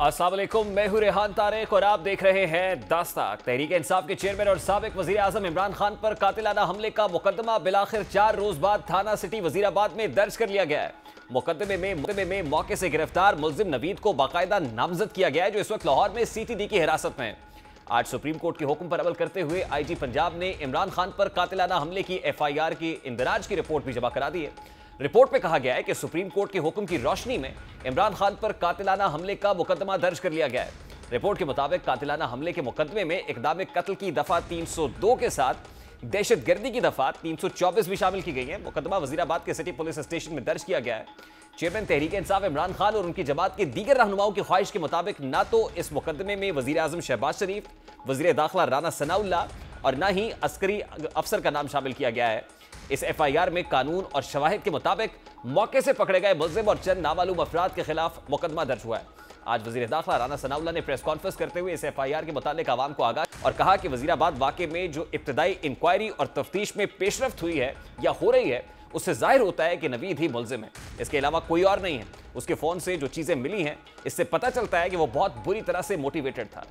अस्सलाम वालेकुम, मैं हूं रेहान तारिक और आप देख रहे हैं दास्ताक। तहरीक इंसाफ के चेयरमैन और साबिक वजीर आजम इमरान खान पर कातिलाना हमले का मुकदमा बिलाखिर 4 रोज बाद थाना सिटी वजीराबाद में दर्ज कर लिया गया है। मुकदमे में मौके से गिरफ्तार मुलजिम नवीद को बाकायदा नामजद किया गया है, जो इस वक्त लाहौर में CTD की हिरासत में है। आज सुप्रीम कोर्ट के हुक्म पर अमल करते हुए IG पंजाब ने इमरान खान पर कातिलाना हमले की FIR की इंदराज की रिपोर्ट भी जमा करा दी है। रिपोर्ट में कहा गया है कि सुप्रीम कोर्ट के हुक्म की रोशनी में इमरान खान पर कातिलाना हमले का मुकदमा दर्ज कर लिया गया है। रिपोर्ट के मुताबिक कातिलाना हमले के मुकदमे में इक़दाम कत्ल की दफा 302 के साथ दहशतगर्दी की दफा 324 भी शामिल की गई है। मुकदमा वजीराबाद के सिटी पुलिस स्टेशन में दर्ज किया गया है। चेयरमैन तहरीक इंसाफ इमरान खान और उनकी जमात के दीगर रहनुमाओं की ख्वाहिश के मुताबिक ना तो इस मुकदमे में वजीर आजम शहबाज शरीफ, वजीर दाखिला राना सनाउल्लाह और ना ही अस्करी अफसर का नाम शामिल किया गया है। इस FIR में कानून और शवाहिद के मुताबिक मौके से पकड़े गए मुल्जिम और चंद नामालूम अफराद के खिलाफ मुकदमा दर्ज हुआ है। आज वजीर दाखिला राना सनाउल्लाह ने प्रेस कॉन्फ्रेंस करते हुए इस FIR के मुतालिक आवाम को आगाह और कहा कि वजीराबाद वाक़े में जो इब्तदाई इंक्वायरी और तफ्तीश में पेशरफ्त हुई है या हो रही है, उससे जाहिर होता है कि नवीद ही मुल्जिम है, इसके अलावा कोई और नहीं है। उसके फोन से जो चीजें मिली हैं, इससे पता चलता है कि वो बहुत बुरी तरह से मोटिवेटेड था।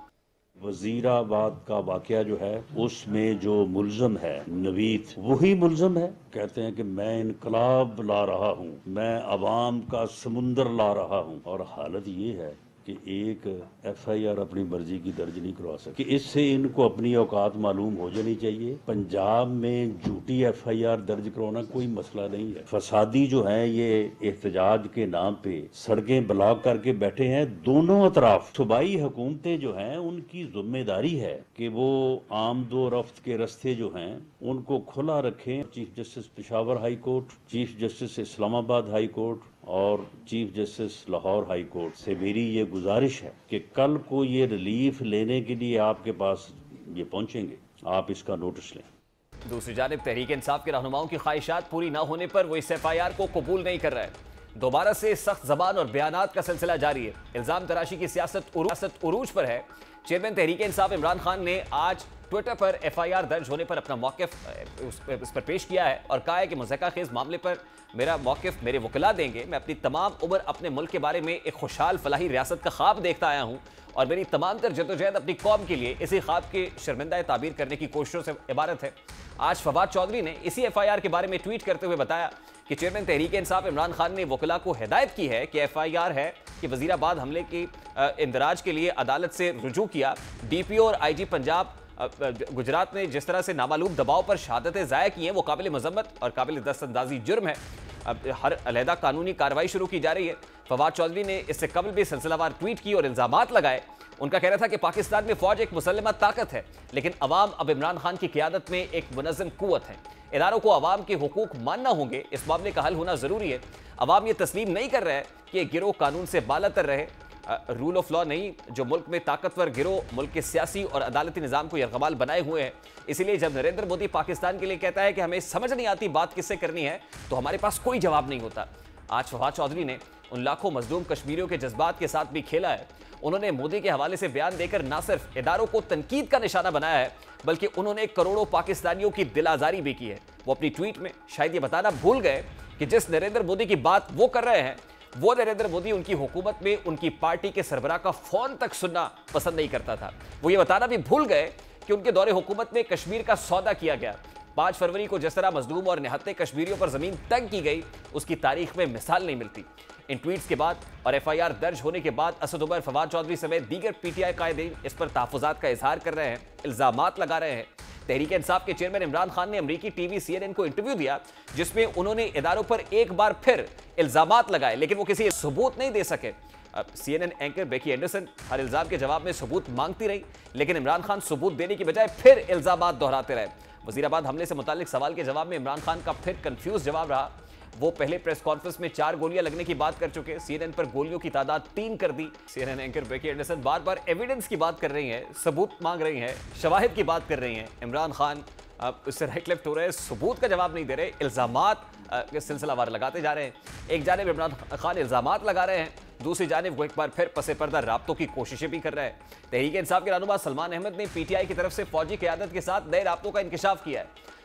वजीराबाद का वाकया जो है उसमें जो मुल्ज़म है नवीद, वही मुल्ज़म है। कहते हैं कि मैं इनकलाब ला रहा हूँ, मैं अवाम का समुंदर ला रहा हूँ, और हालत ये है कि एक FIR अपनी मर्जी की दर्ज नहीं करवा सकती। इससे इनको अपनी औकात मालूम हो जानी चाहिए। पंजाब में झूठी FIR दर्ज करवाना कोई मसला नहीं है। फसादी जो है ये एहतजाज के नाम पे सड़कें ब्लॉक करके बैठे हैं दोनों अतराफ। सूबाई हुकूमतें जो हैं उनकी जिम्मेदारी है कि वो आमदोरफ्त के रस्ते जो हैं उनको खुला रखें। Chief justice Peshawar high court, chief justice Islamabad high court और chief justice Lahore high court से मेरी ये गुजारिश है कि कल को ये रिलीफ लेने के लिए आपके पास ये पहुंचेंगे, आप इसका नोटिस लें। दूसरी जानिब तहरीक इंसाफ के रहनुमाओं की ख्वाहिशात पूरी न होने पर वो इस FIR को कबूल नहीं कर रहा है। दोबारा से सख्त जबान और बयानात का सिलसिला जारी है। इल्जाम तराशी की सियासत उरूज पर है। चेयरमैन तहरीक इंसाफ इमरान खान ने आज ट्विटर पर FIR दर्ज होने पर अपना मौक़िफ़ उस पर पेश किया है और कहा है कि मुज़क्किर खेज़ मामले पर मेरा मौक़िफ़ मेरे वकला देंगे। मैं अपनी तमाम उम्र अपने मुल्क के बारे में एक खुशहाल फलाही रियासत का ख्वाब देखता आया हूँ और मेरी तमाम तर जद्दोजहद अपनी कौम के लिए इसी ख्वाब के शर्मिंदा ताबीर करने की कोशिशों से इबारत है। आज फवाद चौधरी ने इसी FIR के बारे में ट्वीट करते हुए बताया कि चेयरमैन तहरीक इंसाफ इमरान खान ने वकला को हिदायत की है कि FIR है कि वजीराबाद हमले की इंदराज के लिए अदालत से रुजू किया। DPO और IG पंजाब गुजरात ने जिस तरह से नामालूम दबाव पर शहादतें ज़ाया की हैं, वो काबिल मजम्मत और काबिल दस्तअंदाजी जुर्म है। अब हर अलहदा कानूनी कार्रवाई शुरू की जा रही है। फवाद चौधरी ने इससे कबल भी सिलसिलावार ट्वीट की और इल्जामात लगाए। उनका कहना था कि पाकिस्तान में फौज एक मुसल्लमा ताकत है, लेकिन अवाम अब इमरान खान की क़ियादत में एक मुनज़्ज़म कुव्वत है। इदारों को अवाम के हुकूक मानना होंगे, इस मामले का हल होना ज़रूरी है। अवाम ये तस्लीम नहीं कर रहा है कि एक गिरोह कानून से बालातर रहे, रूल ऑफ लॉ नहीं, जो मुल्क में ताकतवर गिरोह मुल्क के सियासी और अदालती निज़ाम को यरगमाल बनाए हुए हैं। इसीलिए जब नरेंद्र मोदी पाकिस्तान के लिए कहता है कि हमें समझ नहीं आती बात किससे करनी है, तो हमारे पास कोई जवाब नहीं होता। आज फवाद चौधरी ने उन लाखों मजलूम कश्मीरियों के जज्बात के साथ भी खेला है। उन्होंने मोदी के हवाले से बयान देकर न सिर्फ इदारों को तनकीद का निशाना बनाया है, बल्कि उन्होंने करोड़ों पाकिस्तानियों की दिल आज़ारी भी की है। वो अपनी ट्वीट में शायद ये बताना भूल गए कि जिस नरेंद्र मोदी की बात वो कर रहे हैं, वो नरेंद्र मोदी उनकी हुकूमत में उनकी पार्टी के सरबराह का फोन तक सुनना पसंद नहीं करता था। वो ये बताना भी भूल गए कि उनके दौरे हुकूमत में कश्मीर का सौदा किया गया। 5 फरवरी को जिस तरह मजलूम और निहत्ते कश्मीरियों पर जमीन तंग की गई, उसकी तारीख में मिसाल नहीं मिलती। इन ट्वीट्स के बाद और FIR दर्ज होने के बाद असद उमर, फवाद चौधरी समेत दीगर PTI कायदीन इस पर तहफ़्फ़ुज़ात का इजहार कर रहे हैं, इल्ज़ामात लगा रहे हैं। तहरीक इंसाफ के चेयरमैन इमरान खान ने अमरीकी TV CNN को इंटरव्यू दिया, जिसमें उन्होंने इदारों पर एक बार फिर इल्ज़ामात लगाए, लेकिन वो किसी सबूत नहीं दे सके। CNN एंकर बेकी एंडरसन हर इल्ज़ाम के जवाब में सबूत मांगती रही, लेकिन इमरान खान सबूत देने की बजाय फिर इल्ज़ामात दोहराते रहे। वजीराबाद हमले से मुतालिक सवाल के जवाब में इमरान खान का फिर कंफ्यूज जवाब रहा। वो पहले प्रेस कॉन्फ्रेंस में 4 गोलियां लगने की बात कर चुके, CNN पर गोलियों की तादाद 3 कर दी। CNN एंकर बेकी एंडरसन बार बार एविडेंस की बात कर रही हैं, सबूत मांग रही हैं, शवाहिद की बात कर रही हैं। इमरान खान अब उससे राइट लेफ्ट हो रहे हैं, सबूत का जवाब नहीं दे रहे, इल्ज़ामात सिलसिलावार लगाते जा रहे हैं। एक जानिब इमरान खान इल्ज़ामात लगा रहे हैं, दूसरी जानिब वो एक बार फिर पसे पर्दा राब्तों की कोशिशें भी कर रहे हैं। तहरीक इंसाफ के रहनुमा सलमान अहमद ने PTI की तरफ से फौजी क़यादत के साथ नए राब्तों का इंकशाफ किया है।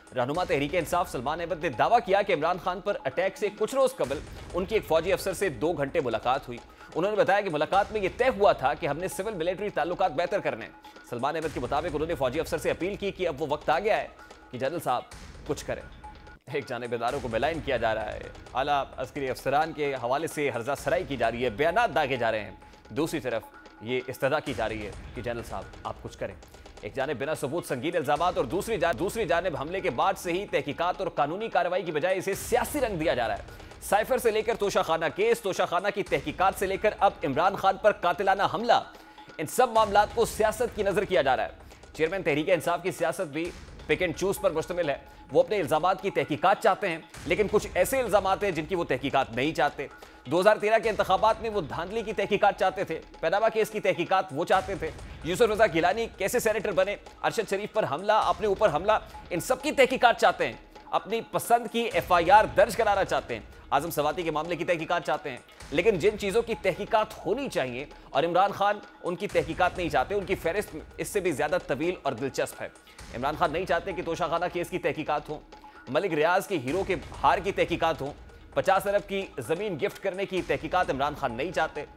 रहनुमा तहरीक इंसाफ सलमान अहमद ने दावा किया कि इमरान खान पर अटैक से कुछ रोज कबल उनकी एक फौजी अफसर से 2 घंटे मुलाकात हुई। उन्होंने बताया कि मुलाकात में यह तय हुआ था कि हमने सिविल मिलिट्री ताल्लुकात बेहतर करने। सलमान अहमद के मुताबिक उन्होंने फौजी अफसर से अपील की कि अब वो वक्त आ गया है कि जनरल साहब कुछ करें। एक जानिब इदारों को बेलाइन किया जा रहा है, आला अस्करी अफसरान के हवाले से हर्जा सराई की जा रही है, बयानात दागे जा रहे हैं। दूसरी तरफ ये इस्तदा की जा रही है कि जनरल साहब आप कुछ करें। एक जानिब बिना सबूत संगीन इल्जामात और दूसरी जानिब हमले के बाद से ही तहकीकात और कानूनी कार्रवाई की बजाय इसे सियासी रंग दिया जा रहा है। साइफर से लेकर तोशाखाना केस, तोशाखाना की तहकीकात से लेकर अब इमरान खान पर कातिलाना हमला, इन सब मामलात को सियासत की नजर किया जा रहा है। चेयरमैन तहरीक इंसाफ की सियासत भी पिक एंड चूज पर मुश्तमिल है। वो अपने इल्जामात की तहकीकात चाहते हैं, लेकिन कुछ ऐसे इल्जामात हैं जिनकी वो तहकीकात नहीं चाहते। 2013 के इंतखाबात में वो धांधली की तहकीकात चाहते थे, पनामा केस की तहकीकात वो चाहते थे, यूसुफ रजा गिलानी कैसे सेनेटर बने, अरशद शरीफ पर हमला, अपने ऊपर हमला, इन सब की तहकीकात चाहते हैं। अपनी पसंद की FIR दर्ज कराना चाहते हैं, आजम सवाती के मामले की तहकीकात चाहते हैं। लेकिन जिन चीज़ों की तहकीकात होनी चाहिए और इमरान खान उनकी तहकीकात नहीं चाहते, उनकी फहरिस्त इससे भी ज़्यादा तवील और दिलचस्प है। इमरान खान नहीं चाहते कि तोशाखाना केस की तहकीकात हो, मलिक रियाज के हीरो के हार की तहकीकात हो, 50 अरब की ज़मीन गिफ्ट करने की तहकीकात इमरान खान नहीं चाहते।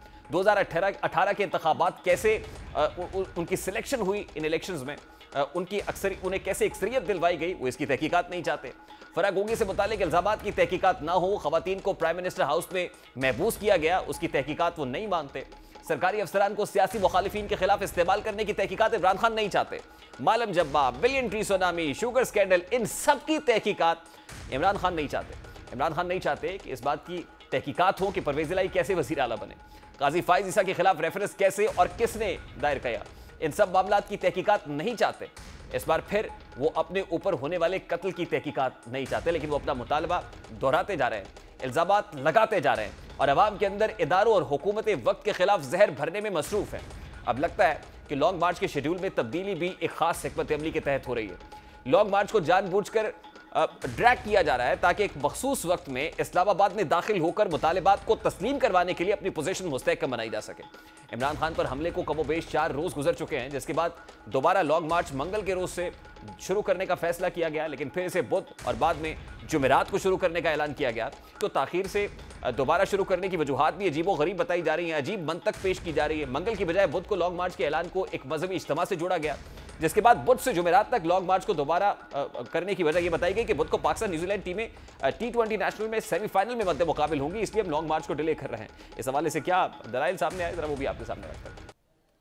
2018 के इंतखाबात कैसे उनकी सिलेक्शन हुई इन इलेक्शंस में, उन्हें कैसे अक्सरियत दिलवाई गई, वो इसकी तहकीकात नहीं चाहते। फराह गोगी से मुतालिक इल्जामात की तहकीकात ना हो, खवातीन को प्राइम मिनिस्टर हाउस में महबूस किया गया, उसकी तहकीकात वो नहीं मानते। सरकारी अफसरान को सियासी मुखालिफिन के खिलाफ इस्तेमाल करने की तहकीकात इमरान खान नहीं चाहते। Malam Jabba, billion tree tsunami, sugar scandal, इन सब की तहकीकात इमरान खान नहीं चाहते। इमरान खान नहीं चाहते कि इस बात की तहकीकात हो कि परवेज़ इलाही कैसे वज़ीर आला बने, काजी फाइज ईसा के खिलाफ रेफरेंस कैसे और किसने दायर किया, इन सब मामलात की तहकीकात नहीं चाहते। इस बार फिर वो अपने ऊपर होने वाले कत्ल की तहकीकात नहीं चाहते, लेकिन वो अपना मुतालबा दोहराते जा रहे हैं, इल्जामात लगाते जा रहे हैं और अवाम के अंदर इदारों और हुकूमत वक्त के खिलाफ जहर भरने में मसरूफ है। अब लगता है कि लॉन्ग मार्च के शेड्यूल में तब्दीली भी एक खास हिकमत अमली के तहत हो रही है। लॉन्ग मार्च को जानबूझकर ड्रैग किया जा रहा है ताकि एक मखसूस वक्त में इस्लामाबाद में दाखिल होकर मुतालिबात को तस्लीम करवाने के लिए अपनी पोजीशन मुस्तहकम बनाई जा सके। इमरान खान पर हमले को कमोबेश 4 रोज गुजर चुके हैं, जिसके बाद दोबारा लॉन्ग मार्च मंगल के रोज से शुरू करने का फैसला किया गया, लेकिन फिर इसे बुध और बाद में जुमेरात को शुरू करने का ऐलान किया गया। तो ताखीर से दोबारा शुरू करने की वजूहात भी अजीबो गरीब बताई जा रही हैं, अजीब मंतक पेश की जा रही है। मंगल की बजाय बुध को लॉन्ग मार्च के ऐलान को एक मजहबी इज्तिमा से जोड़ा गया, जिसके बाद बुध से जुमेरात तक लॉन्ग मार्च को दोबारा करने की वजह यह बताई गई कि बुध को पाकिस्तान न्यूजीलैंड टीमें T20 नेशनल में सेमीफाइनल में मद्दे मुकाबिल होंगी, इसलिए हम लॉन्ग मार्च को डिले कर रहे हैं। इस हवाले से क्या दलाइल सामने आए, जरा वो भी आपके सामने रखते हैं।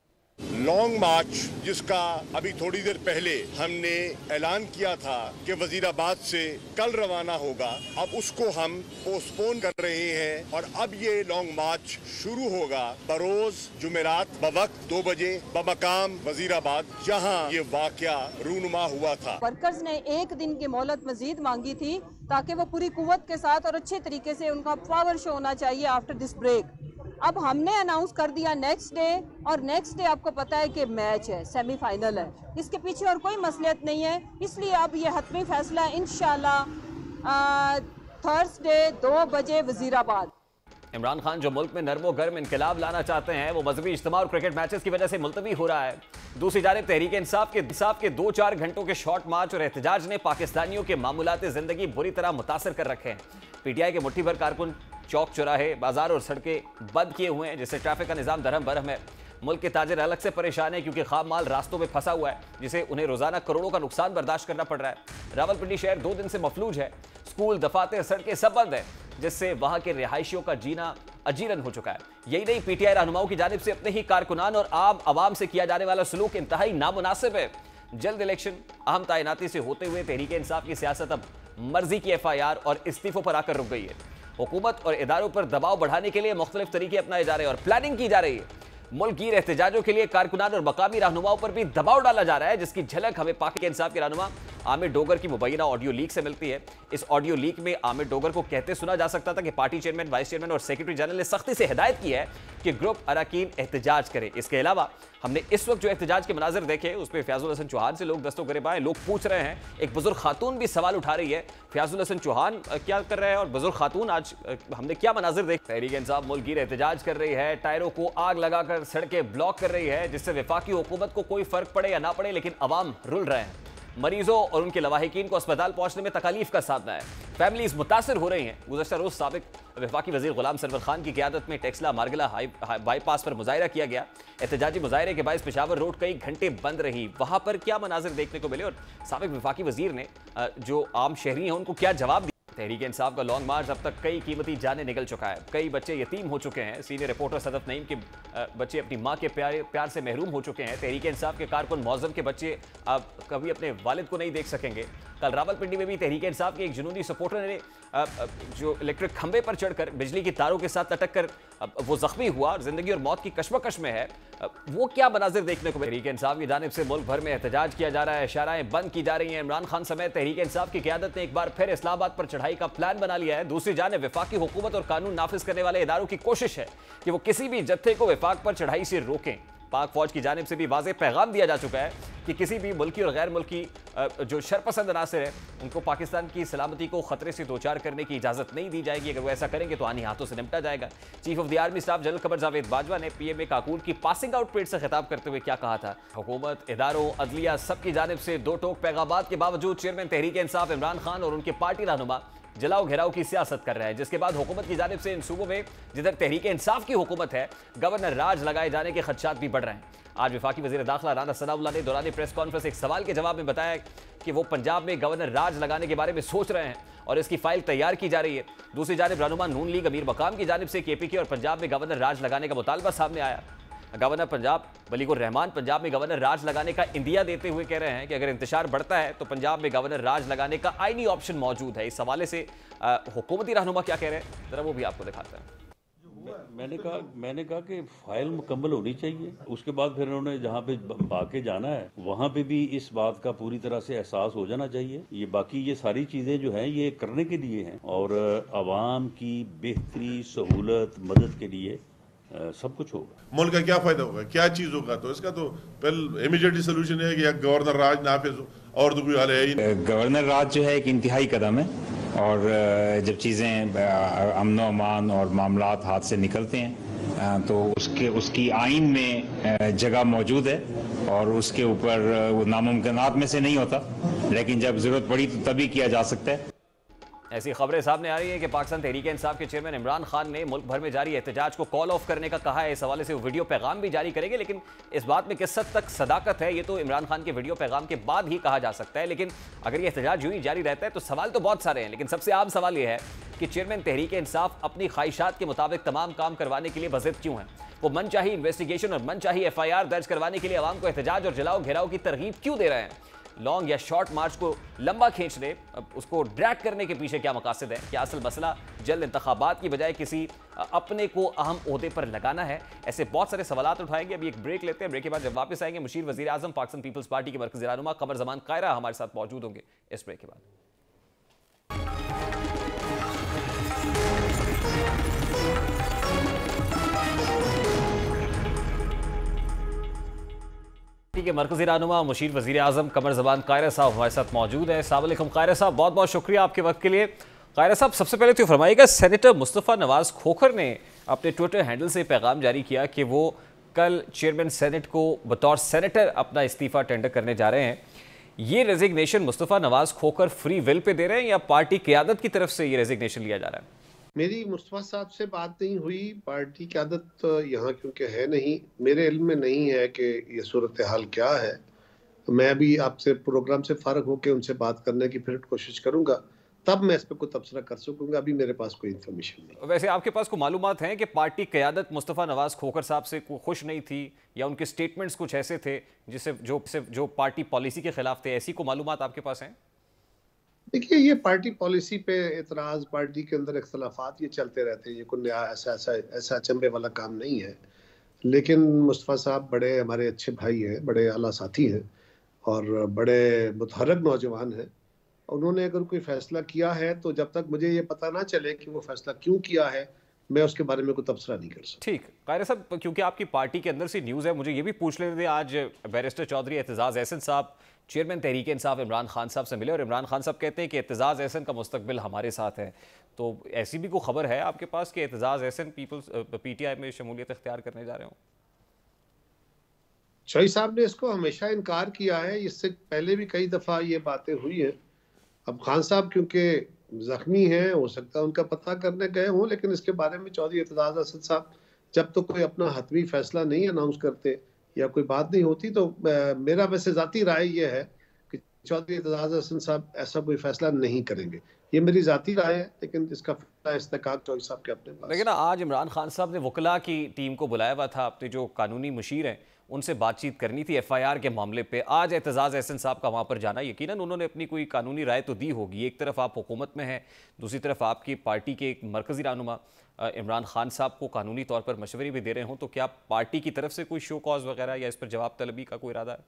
लॉन्ग मार्च जिसका अभी थोड़ी देर पहले हमने ऐलान किया था कि वजीराबाद से कल रवाना होगा, अब उसको हम पोस्टपोन कर रहे हैं और अब ये लॉन्ग मार्च शुरू होगा बरोज जुमेरात बवक्त 2 बजे बमकाम वजीराबाद, जहां ये वाकया रूनुमा हुआ था। वर्कर्स ने 1 दिन की मोहलत मजीद मांगी थी ताकि वो पूरी कुव्वत के साथ और अच्छे तरीके से उनका पावर शो होना चाहिए आफ्टर दिस ब्रेक। अब हमने अनाउंस कर दिया नेक्स्ट डे, और नेक्स्ट डे आपको पता है कि मैच है, सेमीफाइनल है, इसके पीछे और कोई मसलियत नहीं है। इसलिए अब ये हतमी फैसला इंशाल्लाह थर्सडे 2 बजे वजीराबाद। इमरान खान जो मुल्क में नरमो गर्म इनकलाब लाना चाहते हैं, वो मजहबी इज्तिमा और क्रिकेट मैचेस की वजह से मुलतवी हो रहा है। दूसरी जानिब तहरीक इंसाफ के 2-4 घंटों के शॉर्ट मार्च और एहतजाज ने पाकिस्तानियों के मामूलात जिंदगी बुरी तरह मुतासर कर रखे हैं। PTI के मुट्ठी भर कारकुन चौक चौराहे, बाजार और सड़कें बंद किए हुए हैं, जिससे ट्रैफिक का निज़ाम दरहम बरहम है। मुल्क के ताजिर अलग से परेशान है क्योंकि खाम माल रास्तों में फंसा हुआ है, जिसे उन्हें रोजाना करोड़ों का नुकसान बर्दाश्त करना पड़ रहा है। रावलपिंडी शहर 2 दिन से मफलूज है, स्कूल, दफातर, सड़कें सब बंद है, जिससे वहां के रिहायशियों का जीना अजीरन हो चुका है। यही नहीं, PTI रहनुमाओं की जानिब से अपने ही कारकुनान और आम आवाम से किया जाने वाला सलूक इंतहाई नामुनासिब है। जल्द इलेक्शन, अहम तैनाती से होते हुए तहरीक इंसाफ की सियासत अब मर्जी की FIR और इस्तीफों पर आकर रुक गई है। हुकूमत और इदारों पर दबाव बढ़ाने के लिए मुख्तलिफ तरीके अपनाए जा रहे हैं और प्लानिंग की जा रही है। मुल्क गिर एहतजाजों के लिए कारकुनान और मकामी रहनुमाओं पर भी दबाव डाला जा रहा है, जिसकी झलक हमें पाक इंसाफ के रहनुमा आमिर डोगर की मुबैना ऑडियो लीक से मिलती है। इस ऑडियो लीक में आमिर डोगर को कहते सुना जा सकता था कि पार्टी चेयरमैन, वाइस चेयरमैन और सेक्रेटरी जनरल ने सख्ती से हिदायत की है कि ग्रुप अरकान एहतजाज करे। इसके अलावा हमने इस वक्त जो एहतजाज के मनाजिर देखे, उस पर फयाजुल हसन चौहान से लोग दस्तों गिरबान आए। लोग पूछ रहे हैं, एक बुजुर्ग खातून भी सवाल उठा रही है, फयाजुल हसन चौहान क्या कर रहे हैं और बुजुर्ग खातून आज हमने क्या मनाजिर देखे। तहरीक इंसाफ मुल्क गिर एहतजाज कर रही है, टायरों को आग लगाकर सड़कें ब्लॉक कर रही है, जिससे वफाकी हुकूमत को कोई फर्क पड़े या ना पड़े, लेकिन अवाम रुल रहे हैं। मरीजों और उनके लवाहिकीन को अस्पताल पहुंचने में तकालीफ का सामना है। फैमिलीज मुतासर हो रही हैं। गुज़श्ता रोज साबिक वफाकी वज़ीर गुलाम सरवर खान की क़यादत में टेक्सला मारगला बाईपास पर मुजाहिरा किया गया। एहतजाजी मुजाहिरे के बायस पेशावर रोड कई घंटे बंद रही। वहां पर क्या मनाजिर देखने को मिले और साबिक वफाकी वज़ीर ने जो आम शहरी हैं उनको क्या जवाब दिया। तहरीक इंसाफ का लॉन्ग मार्च अब तक कई कीमती जानें निकल चुका है। कई बच्चे यतीम हो चुके हैं। सीनियर रिपोर्टर सदफ नईम के बच्चे अपनी मां के प्यार से महरूम हो चुके हैं। तहरीक इंसाफ के कारकुन मौज़म के बच्चे अब कभी अपने वालिद को नहीं देख सकेंगे। कल रावलपिंडी में भी तहरीक इंसाफ के एक जुनूनी सपोर्टर ने जो इलेक्ट्रिक खंबे पर चढ़कर बिजली की तारों के साथ लटक कर वो जख्मी हुआ और जिंदगी और मौत की कशमकश में है। वो क्या मनाजिर देखने को मिले। तहरीक इंसाफ की जानिब से मुल्क भर में एहतजाज किया जा रहा है। शाराएं बंद की जा रही हैं। इमरान खान समेत तहरीक इंसाफ की क़यादत ने एक बार फिर इस्लामाबाद पर चढ़ाई का प्लान बना लिया है। दूसरी जानिब वफाकी हुकूमत और कानून नाफिज करने वाले इदारों की कोशिश है कि वो किसी भी जत्थे को वफाक पर चढ़ाई से रोकें। पाक फौज की जानिब से भी वाज़ेह पैगाम दिया जा चुका है कि किसी भी मुल्की और गैर मुल्की जो शरपसंद अनासर है उनको पाकिस्तान की सलामती को खतरे से दो चार करने की इजाज़त नहीं दी जाएगी। अगर वो ऐसा करेंगे तो आनी हाथों से निपटा जाएगा। Chief of the army staff general Qamar Javed Bajwa ने पीएमए काकूल की पासिंग आउट परेड से खिताब करते हुए क्या कहा था। हुकूमत, इदारों, अदलिया सबकी जानिब से दो टोक पैगामात के बावजूद चेयरमैन तहरीक इंसाफ इमरान खान और उनके पार्टी रहनुमा जलाओ घेराव की सियासत कर रहे हैं, जिसके बाद हुकूमत की जानिब से इन सूबों में जिधर तहरीक इंसाफ की हुकूमत है गवर्नर राज लगाए जाने के खदशात भी बढ़ रहे हैं। आज वफाकी वज़ीर दाखिला राना सनाउल्लाह ने दौरान प्रेस कॉन्फ्रेंस एक सवाल के जवाब में बताया कि वो पंजाब में गवर्नर राज लगाने के बारे में सोच रहे हैं और इसकी फाइल तैयार की जा रही है। दूसरी जानिब रहनुमा नून लीग अमीर मकाम की जानिब से केपीके और पंजाब में गवर्नर राज लगाने का मुतालबा सामने आया। गवर्नर पंजाब वलीकुर रहमान पंजाब में गवर्नर राज लगाने का इंदिया देते हुए कह रहे हैं कि अगर इंतशार बढ़ता है तो पंजाब में गवर्नर राज लगाने का आईनी ऑप्शन मौजूद है। इस हवाले से हुकूमती रहनुमा क्या कह रहे हैं जरा वो भी आपको दिखाते हैं। मैंने कहा कि फाइल मुकम्मल होनी चाहिए। उसके बाद फिर उन्होंने जहाँ पे बाके जाना है वहाँ पे भी इस बात का पूरी तरह से एहसास हो जाना चाहिए। ये बाकी ये सारी चीज़ें जो हैं ये करने के लिए हैं और आवाम की बेहतरी, सहूलत, मदद के लिए सब कुछ होगा। मुल्क का क्या फायदा होगा, क्या चीज़ होगा, तो इसका तो पहले इमीडिएटली सोल्यूशन है कि गवर्नर राज नाफिज हो और तो कोई हाल है ही नहीं। गवर्नर राज जो है एक इंतहाई कदम है और जब चीज़ें अमन अमान और मामलात हाथ से निकलते हैं तो उसकी आइन में जगह मौजूद है और उसके ऊपर वो नामुमकिनात में से नहीं होता, लेकिन जब ज़रूरत पड़ी तो तभी किया जा सकता है। ऐसी खबरें सामने आ रही है कि पाकिस्तान तहरीक इंसाफ के चेयरमैन इमरान खान ने मुल्क भर में जारी एहतजाज को कॉल ऑफ करने का कहा है। इस हवाले से वो वीडियो पैगाम भी जारी करेंगे, लेकिन इस बात में किस हद तक सदाकत है ये तो इमरान खान के वीडियो पैगाम के बाद ही कहा जा सकता है। लेकिन अगर ये एहतजाज यूं ही जारी रहता है तो सवाल तो बहुत सारे हैं, लेकिन सबसे आम सवाल ये है कि चेयरमैन तहरीक इंसाफ अपनी ख्वाहिशात के मुताबिक तमाम काम करवाने के लिए बज़िद क्यों हैं। वो मनचाही इन्वेस्टिगेशन और मनचाही FIR दर्ज करवाने के लिए आवाम को एहतजाज और जलाओ घेराव की तरगीब क्यों दे रहे हैं। लॉन्ग या शॉर्ट मार्च को लंबा खींचने, उसको ड्रैग करने के पीछे क्या मकासद है। क्या असल मसला जल्द इंतखाबात की बजाय किसी अपने को अहम ओहदे पर लगाना है। ऐसे बहुत सारे सवालात उठाएंगे। अभी एक ब्रेक लेते हैं, ब्रेक के बाद जब वापस आएंगे मुशीर वज़ीर आज़म पाकिस्तान पीपल्स पार्टी के मरकज़ी रहनुमा कमर ज़मान कायरा हमारे साथ मौजूद होंगे इस ब्रेक के बाद। के मरकज़ी रहनुमा मुशीर वज़ीर आज़म कमर ज़मान कायरा साहब हमारे साथ मौजूद हैं। अस्सलाम वालेकुम कायरा साहब, बहुत बहुत शुक्रिया आपके वक्त के लिए। कायरा साहब, सबसे पहले तो फरमाइएगा, सेनेटर मुस्तफ़ा नवाज़ खोखर ने अपने ट्विटर हैंडल से पैगाम जारी किया कि वो कल चेयरमैन सेनेट को बतौर सेनेटर अपना इस्तीफ़ा टेंडर करने जा रहे हैं। ये resignation Mustafa Nawaz Khokhar free will पे दे रहे हैं या पार्टी क़यादत की तरफ से ये रेजिग्नेशन लिया जा रहा है? मेरी मुस्तफा साहब से बात नहीं हुई। पार्टी क़यादत यहाँ क्योंकि है नहीं, मेरे इल्म में नहीं है कि ये सूरत हाल क्या है। मैं भी आपसे प्रोग्राम से फारग होकर उनसे बात करने की फिर कोशिश करूंगा, तब मैं इस पर कोई तबसरा कर सकूंगा। अभी मेरे पास कोई इन्फॉर्मेशन नहीं। वैसे आपके पास कोई मालूमात हैं कि पार्टी क़यादत मुस्तफ़ा नवाज़ खोखर साहब से खुश नहीं थी या उनके स्टेटमेंट्स कुछ ऐसे थे जिससे जो पार्टी पॉलिसी के खिलाफ थे, ऐसी कोई मालूमात आपके पास हैं? देखिए, ये पार्टी पॉलिसी पे एतराज़, पार्टी के अंदर इख्तलाफात ये चलते रहते हैं। ये कोई ऐसा अचंभे वाला काम नहीं है। लेकिन मुस्तफ़ा साहब बड़े हमारे अच्छे भाई हैं, बड़े आला साथी हैं और बड़े मुतहर्रिक नौजवान हैं। उन्होंने अगर कोई फैसला किया है तो जब तक मुझे ये पता ना चले कि वो फैसला क्यों किया है, मैं उसके बारे में कोई तबसरा नहीं कर सकता। ठीक, कायरा साहब, क्योंकि आपकी पार्टी के अंदर से न्यूज़ है, मुझे ये भी पूछ लेते थे। आज बैरिस्टर चौधरी एतजाज़ एहसन साहब चेयरमैन तहरीक इंसाफ इमरान खान साहब से मिले और इमरान खान साहब कहते हैं कि एतजाज़ एहसन का मुस्तकबिल हमारे साथ है। तो ऐसी भी कोई खबर है आपके पास कि एतजाज़ एहसन PTI में शमूलियत इख्तियार करने जा रहे हो? चौधरी साहब ने इसको हमेशा इनकार किया है, इससे पहले भी कई दफा ये बातें हुई हैं। अब खान साहब क्योंकि जख्मी हैं, हो सकता है उनका पता करने गए हों, लेकिन इसके बारे में चौधरी एतजाज अहसन साहब जब तो कोई अपना हतमी फैसला नहीं अनाउंस करते या कोई बात नहीं होती, तो मेरा वैसे जाती राय ये है कि चौधरी एतजाज अहसन साहब ऐसा कोई फैसला नहीं करेंगे। ये मेरी जाती राय है, लेकिन इसका इस्तेकाक चौधरी साहब के अपने पास। लेकिन आज इमरान खान साहब ने वकला की टीम को बुलाया हुआ था, अपने जो कानूनी मुशीर हैं उनसे बातचीत करनी थी एफआईआर के मामले पे। आज एतजाज अहसन साहब का वहाँ पर जाना, यकीनन उन्होंने अपनी कोई कानूनी राय तो दी होगी। एक तरफ आप हुकूमत में हैं, दूसरी तरफ आपकी पार्टी के एक मरकजी रहनुमा इमरान खान साहब को कानूनी तौर पर मशवरे भी दे रहे हों, तो क्या पार्टी की तरफ से कोई शो कॉज वगैरह या इस पर जवाब तलबी का कोई इरादा है?